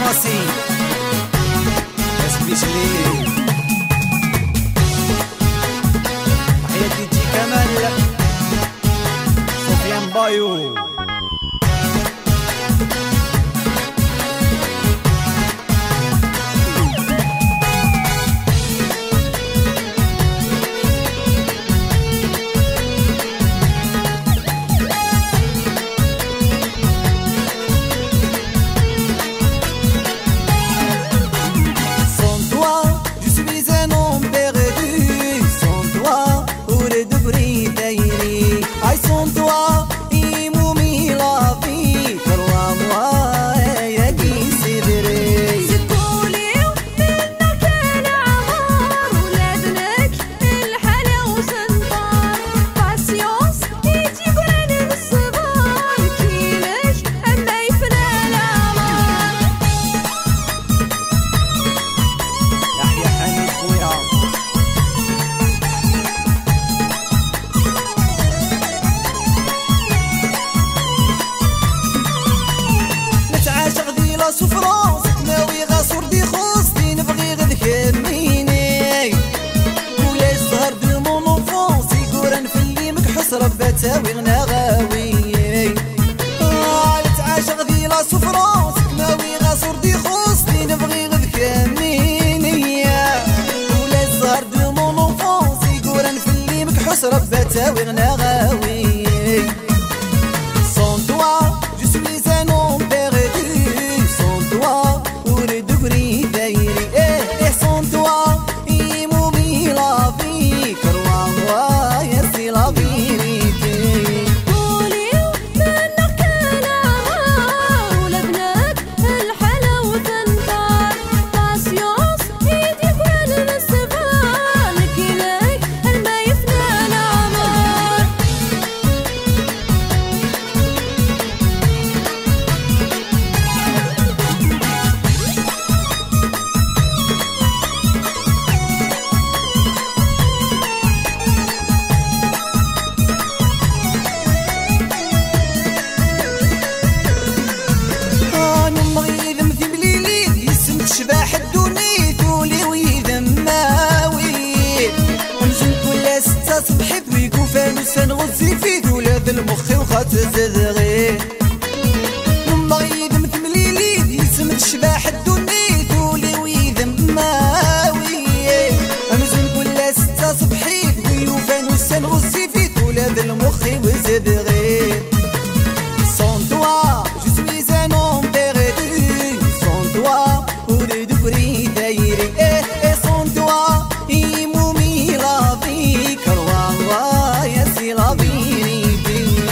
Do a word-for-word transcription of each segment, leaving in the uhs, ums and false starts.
راسي اسميش ليه تحياتي تجي كمال سفيان بايو. سفرانس ناوي غاصور دي خوستي نبغي غير كميني ولا الزهر دو مون اونفونس يقورن في اللي مكحس رباتاوي غناغاوي تعاشق ذي لا سفرانس ناوي غاصور دي خوستي نبغي غير كميني ولا الزهر دو مون اونفونس يقورن في اللي مكحس رباتاوي غناغاوي. Sans toi, je suis un homme perdu. Sans toi, pour devenir d'ailleurs, et sans toi, il m'oublie la vie. Crois-moi, c'est la vérité. شباح الدنيا ثولي ويذماوي نجم كل ستة صبحت ويكون فانوس نغزي في ثولاد المخ وخات زغغي لما يدم ثمليلي يسم الشباح الدنيا ثولي ويذماوي نجم كل ستة صبحت ويكون فانوس نغزي في ثولاد المخ وزغغي. Sans toi, je suis un homme perdu. Sans toi, pour devenir d'ailleurs, et sans toi, il m'oublie la vie. Crois-moi, c'est la vérité.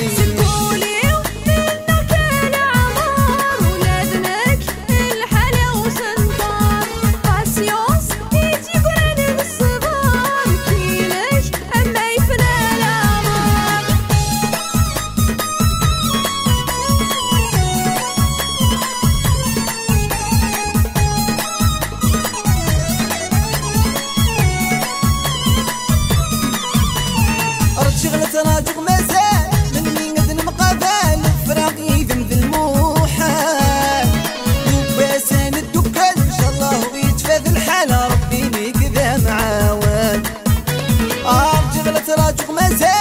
شغلة راجق مازال مني نذن مقابل فراقي ذم ذي الموحال دوباسان الدكان ان شاء الله ويتفاد الحال ربي ليك ذا معاون. شغلة راجق مازال